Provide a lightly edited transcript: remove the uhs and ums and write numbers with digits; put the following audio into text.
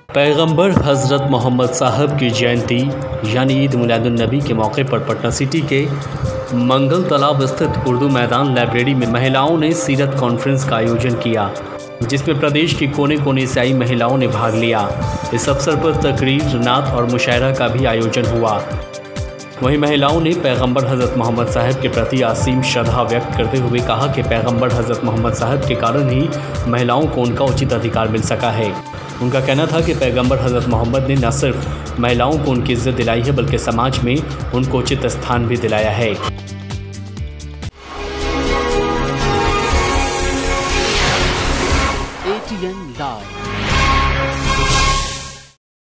पैगंबर हज़रत मोहम्मद साहब की जयंती यानी ईद मिलादुन्नबी के मौके पर पटना सिटी के मंगल तालाब स्थित उर्दू मैदान लाइब्रेरी में महिलाओं ने सीरत कॉन्फ्रेंस का आयोजन किया, जिसमें प्रदेश के कोने कोने से आई महिलाओं ने भाग लिया। इस अवसर पर तकरीर, नात और मुशायरा का भी आयोजन हुआ। वहीं महिलाओं ने पैगंबर हज़रत मोहम्मद साहब के प्रति असीम श्रद्धा व्यक्त करते हुए कहा कि पैगंबर हज़रत मोहम्मद साहब के कारण ही महिलाओं को उनका उचित अधिकार मिल सका है। उनका कहना था कि पैगंबर हज़रत मोहम्मद ने न सिर्फ महिलाओं को उनकी इज्जत दिलाई है, बल्कि समाज में उनको उचित स्थान भी दिलाया है। ATN Live।